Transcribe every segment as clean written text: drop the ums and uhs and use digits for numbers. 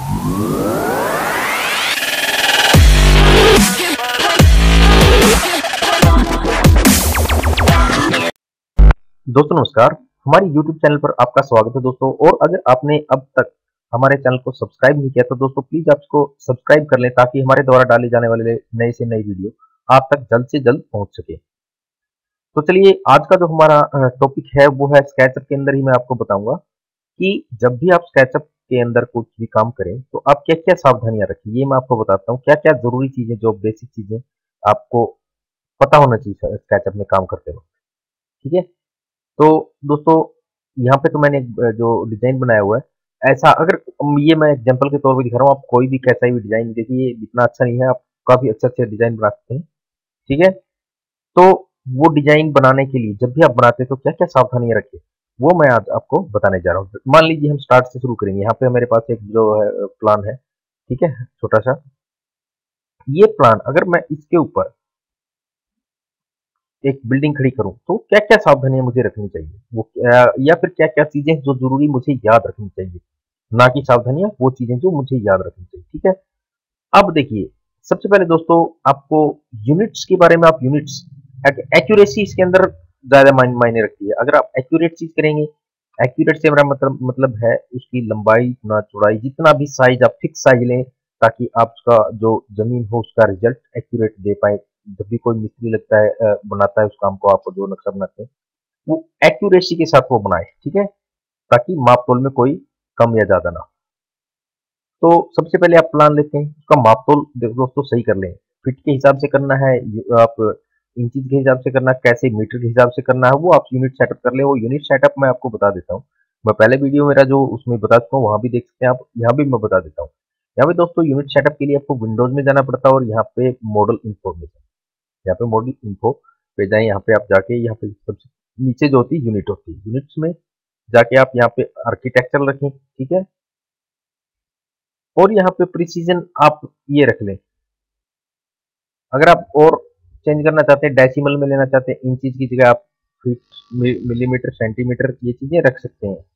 दोस्तों नमस्कार। हमारी YouTube चैनल पर आपका स्वागत है दोस्तों। और अगर आपने अब तक हमारे चैनल को सब्सक्राइब नहीं किया तो दोस्तों प्लीज आप इसको सब्सक्राइब कर लें, ताकि हमारे द्वारा डाले जाने वाले नए से नई वीडियो आप तक जल्द से जल्द पहुंच सके। तो चलिए, आज का जो हमारा टॉपिक है वो है स्केचअप के अंदर ही मैं आपको बताऊंगा कि जब भी आप स्केचअप के अंदर कुछ भी काम करें तो आप क्या क्या सावधानियां रखें। ये मैं आपको बताता हूँ, क्या क्या जरूरी चीजें, जो बेसिक चीजें आपको पता होना चाहिए स्केचअप में काम करते वक्त। ठीक है। तो दोस्तों, यहाँ पे तो मैंने एक जो डिजाइन बनाया हुआ है, ऐसा अगर ये मैं एग्जांपल के तौर पे दिखा रहा हूँ, आप कोई भी कैसा भी डिजाइन देखिए, इतना अच्छा नहीं है, आप काफी अच्छे अच्छे डिजाइन बना सकते हैं। ठीक है। तो वो डिजाइन बनाने के लिए जब भी आप बनाते हैं तो क्या क्या सावधानियां रखिए, वो मैं आज आपको बताने जा रहा हूँ। मान लीजिए हम स्टार्ट से शुरू करेंगे। यहाँ पे मेरे पास एक जो है प्लान है, ठीक है, छोटा सा। ये प्लान अगर मैं इसके ऊपर एक बिल्डिंग खड़ी करूं तो क्या क्या सावधानियां मुझे रखनी चाहिए, या फिर क्या क्या चीजें जो जरूरी मुझे याद रखनी चाहिए, ना कि सावधानियां, वो चीजें जो मुझे याद रखनी चाहिए। ठीक है। अब देखिए, सबसे पहले दोस्तों आपको यूनिट्स के बारे में, आप यूनिट्स एक्यूरेसी इसके अंदर ज्यादा मायने रखती है। अगर आप एक्यूरेट चीज करेंगे, एक्यूरेट से मेरा मतलब है उसकी लंबाई ना चौड़ाई, जितना भी साइज आप फिक्स साइज लें, ताकि आपका जो जमीन हो उसका रिजल्ट एक्यूरेट दे पाए। जब भी कोई मिस्त्री लगता है, बनाता है उस काम को, आपको जो नक्शा बनाते हैं वो एक्यूरेसी के साथ वो बनाए। ठीक है। ताकि माप तोल में कोई कम या ज्यादा ना हो। तो सबसे पहले आप प्लान लेते हैं, उसका माप तोल दोस्तों सही कर लें। फीट के हिसाब से करना है, आप इंचज के हिसाब से करना है, कैसे मीटर के हिसाब से करना है, वो आप यूनिट सेटअप कर ले। वो यूनिट सेटअप मैं आपको बता देता हूँ। मैं पहले वीडियो मेरा जो उसमें बता चुका हूँ, वहां भी देख सकते हैं आप, यहाँ भी मैं बता देता हूँ। यहाँ पे दोस्तों यूनिट सेटअप के लिए आपको विंडोज में जाना पड़ता है, और यहाँ पे मॉडल इंफॉर्मेशन, यहाँ पे मॉडल इन्फो पे जाए। यहाँ पे आप जाके, यहाँ पे सबसे नीचे जो होती है यूनिट होती है, यूनिट्स में जाके आप यहाँ पे आर्किटेक्चर रखें। ठीक है। और यहाँ पे प्रिसीजन आप ये रख लें। अगर आप और चेंज करना चाहते हैं, डेसिमल में लेना चाहते हैं, इंचज की जगह आप फीट, मिलीमीटर, सेंटीमीटर, ये चीजें रख सकते हैं।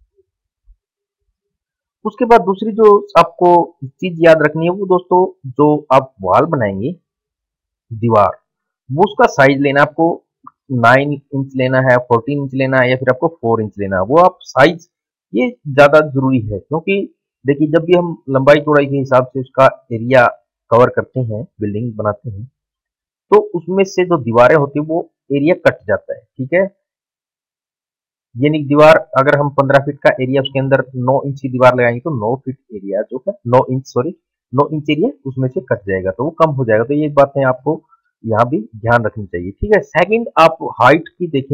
उसके बाद दूसरी जो आपको चीज याद रखनी है वो दोस्तों, जो आप वॉल बनाएंगे, दीवार, वो उसका साइज लेना आपको। 9 इंच लेना है, 14 इंच लेना है, या फिर आपको 4 इंच लेना है, वो आप साइज, ये ज्यादा जरूरी है। क्योंकि देखिए, जब भी हम लंबाई चौड़ाई के हिसाब से उसका एरिया कवर करते हैं, बिल्डिंग बनाते हैं, तो उसमें से जो दीवारें होती है वो एरिया कट जाता है। ठीक है। यानी दीवार, अगर हम 15 फीट का एरिया उसके अंदर 9 इंच की दीवार लगाएंगे तो 9 फीट एरिया जो है, 9 इंच, सॉरी, 9 इंच एरिया उसमें से कट जाएगा, तो वो कम हो जाएगा। तो ये बातें आपको यहाँ भी ध्यान रखनी चाहिए। ठीक है। सेकंड, आप हाइट की देखें।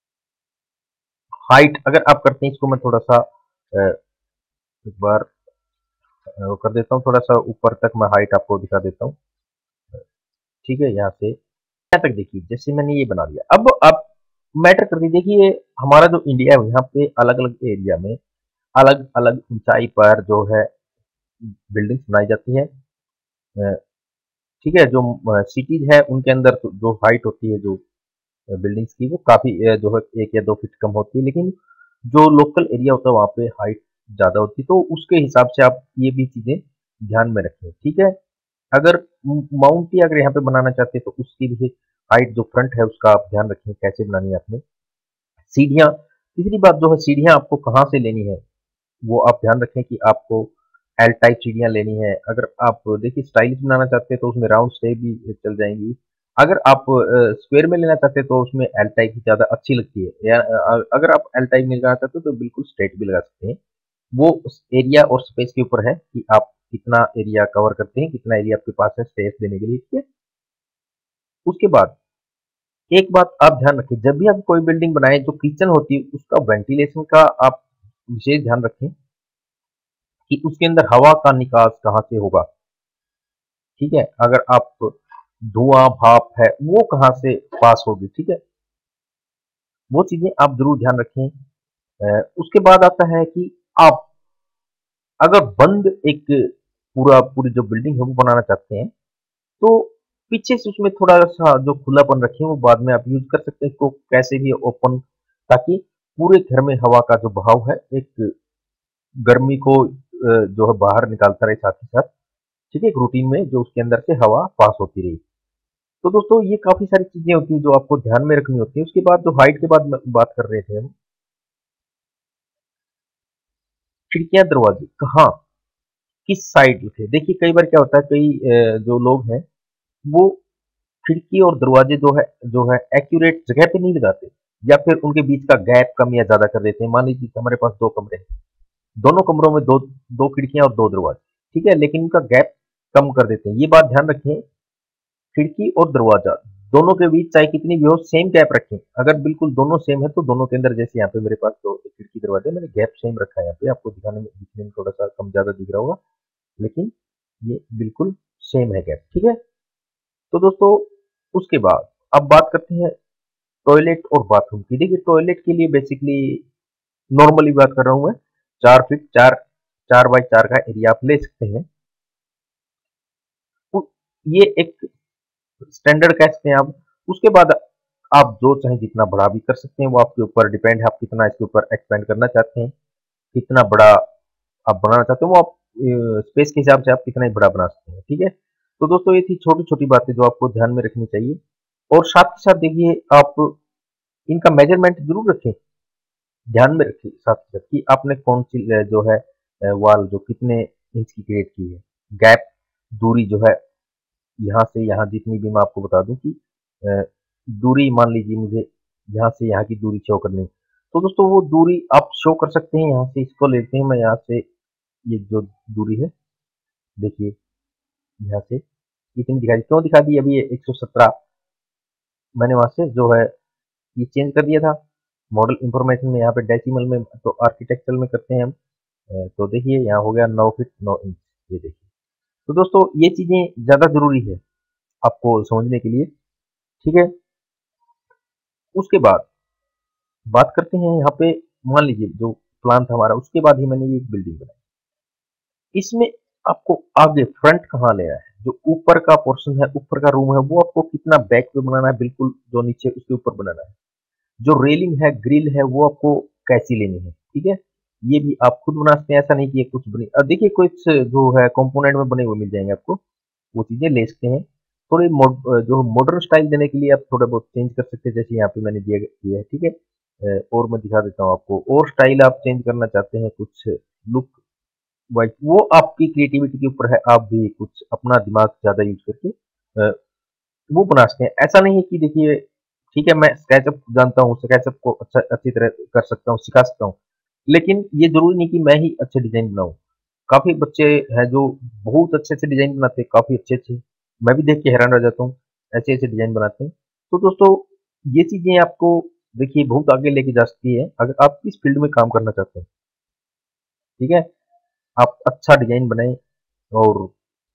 हाइट अगर आप करते हैं, इसको मैं थोड़ा सा एक बार वो कर देता हूँ, थोड़ा सा ऊपर तक मैं हाइट आपको दिखा देता हूँ। ठीक है। यहाँ से यहाँ तक देखिए, जैसे मैंने ये बना दिया। अब आप मैटर कर दीजिए, देखिए हमारा जो इंडिया है, यहाँ पे अलग अलग एरिया में अलग अलग ऊंचाई पर जो है बिल्डिंग्स बनाई जाती है। ठीक है। जो सिटीज है उनके अंदर तो जो हाइट होती है, जो बिल्डिंग्स की, वो काफी जो है 1 या 2 फीट कम होती है। लेकिन जो लोकल एरिया होता है वहाँ पे हाइट ज्यादा होती है, तो उसके हिसाब से आप ये भी चीजें ध्यान में रखें। ठीक है। अगर माउंटी अगर यहाँ पे बनाना चाहते हैं तो उसकी भी हाइट, जो फ्रंट है उसका आप ध्यान रखें कैसे बनानी है आपने। सीढ़ियाँ, तीसरी बात जो है, सीढ़ियाँ आपको कहाँ से लेनी है, वो आप ध्यान रखें कि आपको एल टाइप सीढ़ियाँ लेनी है। अगर आप देखिए स्टाइलिश बनाना चाहते हैं तो उसमें राउंड स्टेप भी चल जाएंगी। अगर आप स्क्वायर में लेना चाहते हैं तो उसमें एल टाइप ही ज़्यादा अच्छी लगती है। या अगर आप एल टाइप में लगाना चाहते हो तो बिल्कुल स्ट्रेट भी लगा सकते हैं। वो उस एरिया और स्पेस के ऊपर है कि आप कितना एरिया कवर करते हैं, कितना एरिया आपके पास है स्पेस देने के लिए। ठीक है। उसके बाद एक बात आप ध्यान रखें, जब भी आप कोई बिल्डिंग बनाए, जो किचन होती है उसका वेंटिलेशन का आप विशेष ध्यान रखें कि उसके अंदर हवा का निकास कहाँ से होगा। ठीक है। अगर आप धुआं, भाप है, वो कहाँ से पास होगी। ठीक है। वो चीजें आप जरूर ध्यान रखें। उसके बाद आता है कि आप अगर बंद एक पूरी जो बिल्डिंग है वो बनाना चाहते हैं, तो पीछे से उसमें थोड़ा सा जो खुलापन रखें, वो बाद में आप यूज कर सकते हैं इसको कैसे भी ओपन, ताकि पूरे घर में हवा का जो बहाव है, एक गर्मी को जो है बाहर निकालता रहे साथ ही साथ, ठीक है, एक रूटीन में जो उसके अंदर से हवा पास होती रही। तो दोस्तों ये काफी सारी चीजें होती हैं जो आपको ध्यान में रखनी होती है। उसके बाद जो हाइट के बाद बात कर रहे थे हम, खिड़कियां दरवाजे कहाँ किस साइड थे। देखिए कई बार क्या होता है, कई जो लोग हैं वो खिड़की और दरवाजे जो है एक्यूरेट जगह पे नहीं लगाते, या फिर उनके बीच का गैप कम या ज्यादा कर देते हैं। मान लीजिए हमारे पास दो कमरे हैं, दोनों कमरों में दो दो खिड़कियां और दो दरवाजे, ठीक है, लेकिन उनका गैप कम कर देते हैं। ये बात ध्यान रखें, खिड़की और दरवाजा दोनों के बीच चाहे कितनी भी हो सेम गैप रखें। अगर बिल्कुल दोनों सेम है तो दोनों के अंदर, जैसे यहाँ पे मेरे पास दो खिड़की दरवाजे, मैंने गैप सेम रखा है। यहाँ पे आपको दिखने में थोड़ा सा कम ज्यादा दिख रहा होगा, लेकिन ये बिल्कुल सेम है गैप, ठीक है। तो दोस्तों उसके बाद अब बात करते हैं टॉयलेट और बाथरूम की। देखिए टॉयलेट के लिए बेसिकली नॉर्मली बात कर रहा हूँ मैं, 4 फीट 4 बाई 4 का एरिया आप ले सकते हैं। ये एक स्टैंडर्ड कह सकते हैं आप। उसके बाद आप जो चाहे जितना बड़ा भी कर सकते हैं, वो आपके ऊपर डिपेंड है, आप कितना इसके ऊपर एक्सपेंड करना चाहते हैं, कितना बड़ा आप बनाना चाहते हो, वो आप स्पेस के हिसाब से आप कितना ही बड़ा बना सकते हैं, ठीक है। तो दोस्तों ये थी छोटी छोटी बातें जो आपको ध्यान में रखनी चाहिए। और साथ के साथ देखिए आप इनका मेजरमेंट जरूर रखें, ध्यान में रखिए साथ ही साथ कि आपने कौन सी जो है वॉल जो कितने इंच की क्रिएट की है। गैप दूरी जो है यहाँ से यहाँ जितनी भी मैं आपको बता दूं कि अ, दूरी मान लीजिए मुझे यहाँ से यहाँ की दूरी शो करनी, तो दोस्तों वो दूरी आप शो कर सकते हैं। यहाँ से इसको लेते हैं, मैं यहाँ से ये जो दूरी है देखिए यहाँ से इतनी दिखा दी, क्यों दिखा दी, अभी ये 117 मैंने वहां से जो है ये चेंज कर दिया था। मॉडल इंफॉर्मेशन में यहाँ पे डेसिमल में तो आर्किटेक्चरल में करते हैं हम। तो देखिए यहाँ हो गया 9 फीट 9 इंच, ये देखिए। तो दोस्तों ये चीजें ज्यादा जरूरी है आपको समझने के लिए, ठीक है। उसके बाद बात करते हैं यहाँ पे, मान लीजिए जो प्लान था हमारा, उसके बाद ही मैंने ये एक बिल्डिंग बनाई। इसमें आपको आगे फ्रंट कहाँ लेना है, जो ऊपर का पोर्शन है, ऊपर का रूम है, वो आपको कितना बैक पे बनाना है, बिल्कुल जो नीचे उसके ऊपर बनाना है। जो रेलिंग है, ग्रिल है, वो आपको कैसी लेनी है, ठीक है। ये भी आप खुद बना सकते हैं, ऐसा नहीं कि ये कुछ बनी। अब देखिए कुछ जो है कंपोनेंट में बने हुए मिल जाएंगे आपको, वो चीजें ले सकते हैं। थोड़ी जो मॉडर्न स्टाइल देने के लिए आप थोड़ा बहुत चेंज कर सकते हैं, जैसे यहाँ पे मैंने दिया है, ठीक है। और मैं दिखा देता हूँ आपको, और स्टाइल आप चेंज करना चाहते हैं, कुछ लुक वाइज, वो आपकी क्रिएटिविटी के ऊपर है। आप भी कुछ अपना दिमाग ज्यादा यूज करके अ, वो बना सकते हैं। ऐसा नहीं है कि देखिए ठीक है मैं स्केचअप जानता हूँ, स्केचअप को अच्छी तरह कर सकता हूँ, सिखा सकता हूँ, लेकिन ये जरूरी नहीं कि मैं ही अच्छे डिजाइन बनाऊं। काफी बच्चे हैं जो बहुत अच्छे से डिजाइन बनाते हैं, काफी अच्छे अच्छे, मैं भी देख के हैरान रह जाता हूँ, ऐसे ऐसे डिजाइन बनाते हैं। तो दोस्तों ये चीजें आपको देखिए बहुत आगे लेके जा सकती है अगर आप इस फील्ड में काम करना चाहते हैं, ठीक है। आप अच्छा डिजाइन बनाए, और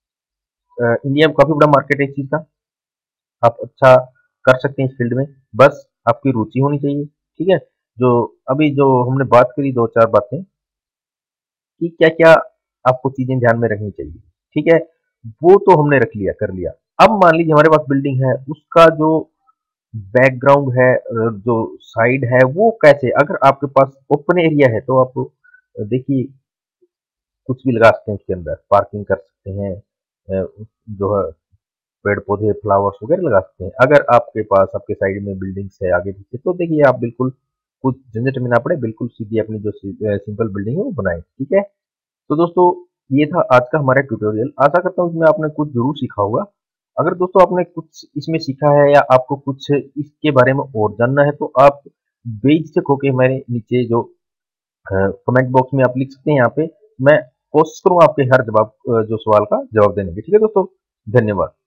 इंडिया में काफी बड़ा मार्केट है इस चीज का, आप अच्छा कर सकते हैं इस फील्ड में, बस आपकी रुचि होनी चाहिए, ठीक है। जो अभी जो हमने बात करी दो चार बातें कि क्या क्या आपको चीजें ध्यान में रखनी चाहिए, ठीक है, वो तो हमने रख लिया कर लिया। अब मान लीजिए हमारे पास बिल्डिंग है, उसका जो बैकग्राउंड है, जो साइड है, वो कैसे, अगर आपके पास ओपन एरिया है तो आप देखिए कुछ भी लगा सकते हैं उसके अंदर, पार्किंग कर सकते हैं, जो है पेड़ पौधे फ्लावर्स वगैरह लगा सकते हैं। अगर आपके पास आपके साइड में बिल्डिंग्स है आगे पीछे, तो देखिए आप बिल्कुल कुछ झंझट में ना पड़े, बिल्कुल सीधी अपनी जो सिंपल बिल्डिंग है वो बनाए, ठीक है। तो दोस्तों ये था आज का हमारा ट्यूटोरियल, आशा करता हूँ इसमें आपने कुछ जरूर सीखा होगा। अगर दोस्तों आपने कुछ इसमें सीखा है या आपको कुछ इसके बारे में और जानना है, तो आप बेझिझक होकर मेरे नीचे जो कमेंट बॉक्स में आप लिख सकते हैं। यहाँ पे मैं कोशिश करूंगा आपके हर जो सवाल का जवाब देने की, ठीक है दोस्तों। धन्यवाद।